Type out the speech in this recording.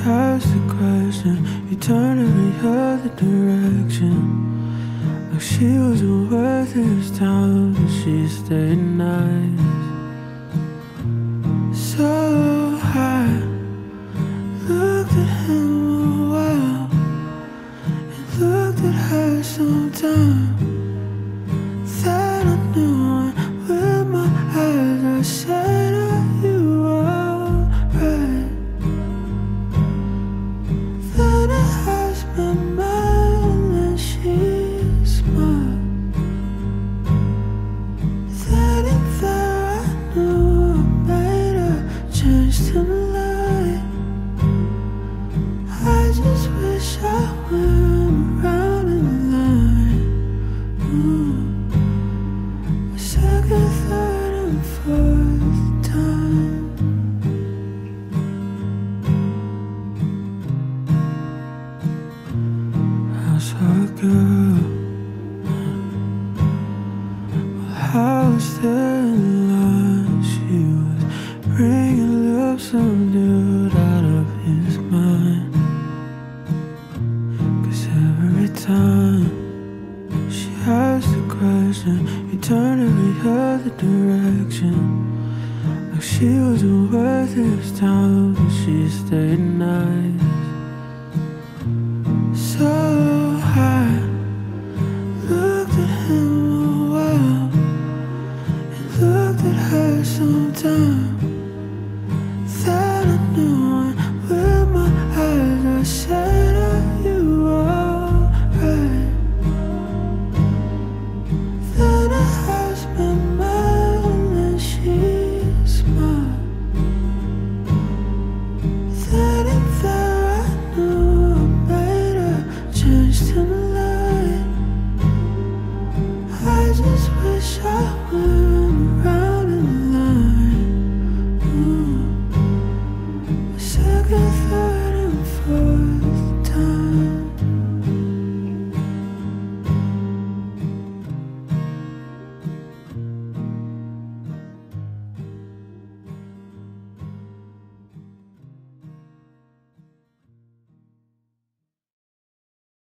asked the question, you turned every other direction. Like she wasn't worth his time, but she stayed nice. So I looked at him a while and looked at her sometime. That I knew, and with my eyes I said, are you alright? Then I asked my mind and she smiled. Then and there I knew I made a change tonight. I just wish I went around in line. Second, third and fourth time. How's her girl? Well, I was there in line. She was bringing up some dude out of his mind. 'Cause every time she asked the question, you turned every other direction. Like she wasn't worth his time, but she stayed nice. So I looked at him a while and looked at her sometime. That I knew, and with my eyes I said, are you alright? Then I asked my mind and she smiled. Then and there I knew I made a change tonight. I just wish I went around in line. Second,